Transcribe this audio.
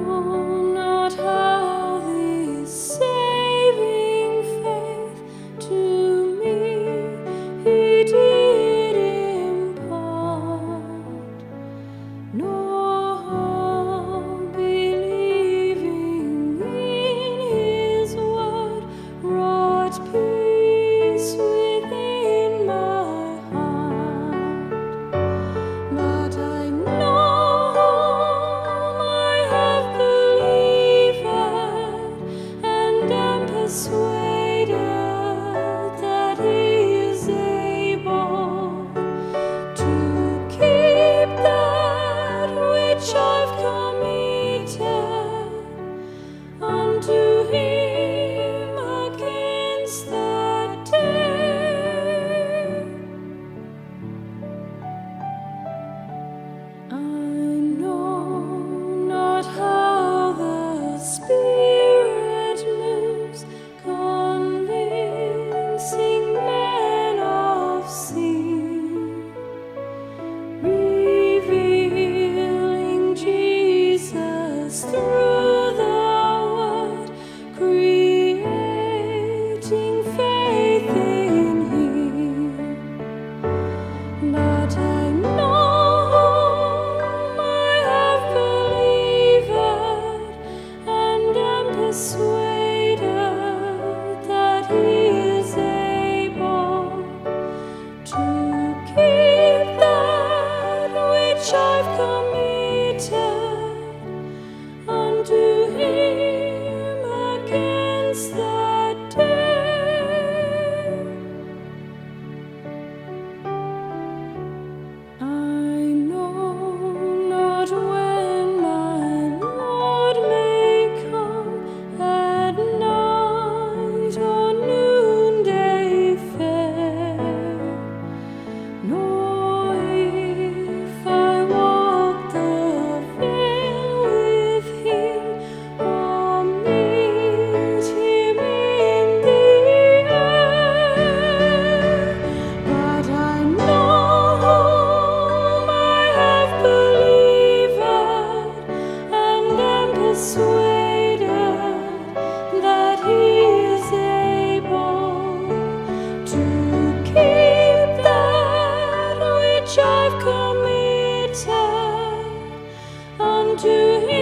not how this saving faith to me He did impart, nor how believing in His word wrought peace within my heart. But I know whom I have believed, and am persuaded that He is able to keep that which I've committed unto Him against that day. I know not how the Spirit moves, convincing men of sin, revealing Jesus through the Word, creating faith in Him. But I know whom I have believed, and am persuaded that He is able to keep that which I've committed unto Him against that day. I know not when my Lord may come, at night or noonday fair, nor if I walk the vale with Him, or meet Him in the air. But I know whom I have believed, and am persuaded that He is able to keep that which I've committed unto Him